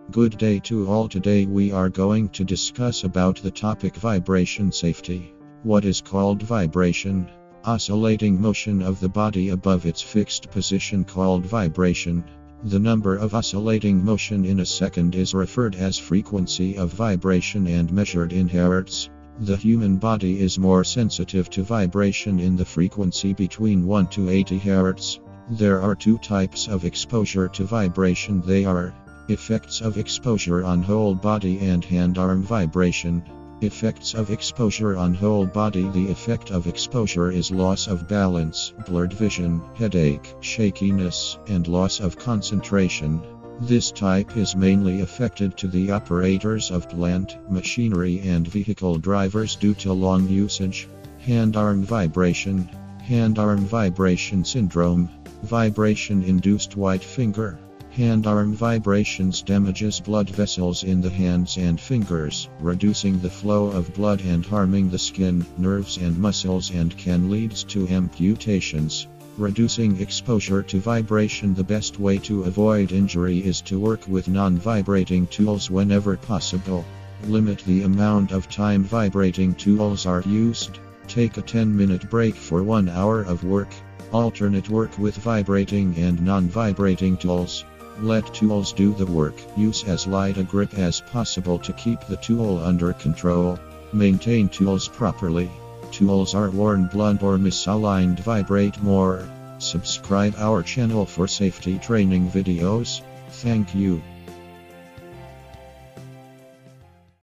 Good day to all. Today we are going to discuss about the topic vibration safety. What is called vibration? Oscillating motion of the body above its fixed position called vibration. The number of oscillating motion in a second is referred as frequency of vibration and measured in hertz. The human body is more sensitive to vibration in the frequency between 1 to 80 Hz. There are two types of exposure to vibration. They are effects of exposure on whole body and hand-arm vibration. Effects of exposure on whole body. The effect of exposure is loss of balance, blurred vision, headache, shakiness, and loss of concentration. This type is mainly affected to the operators of plant, machinery and vehicle drivers due to long usage. Hand-arm vibration. Hand-arm vibration syndrome. Vibration-induced white finger. Hand-arm vibrations damages blood vessels in the hands and fingers, reducing the flow of blood and harming the skin, nerves and muscles and can lead to amputations. Reducing exposure to vibration. The best way to avoid injury is to work with non-vibrating tools whenever possible. Limit the amount of time vibrating tools are used. Take a 10-minute break for 1 hour of work. Alternate work with vibrating and non-vibrating tools. Let tools do the work. Use as light a grip as possible to keep the tool under control. Maintain tools properly. Tools are worn blunt or misaligned. Vibrate more. Subscribe our channel for safety training videos. Thank you.